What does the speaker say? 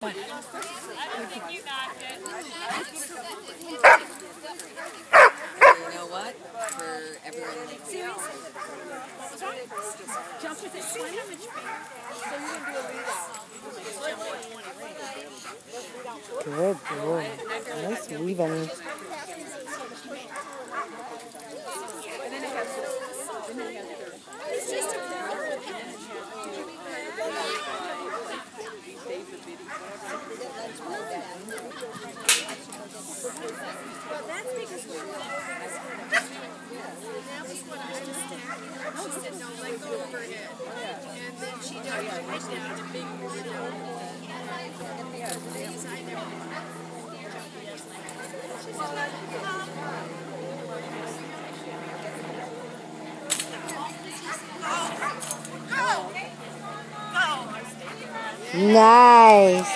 You know what? For everyone. Jump with it. So you can do a lead out. Good boy. Nice weaving. Nice.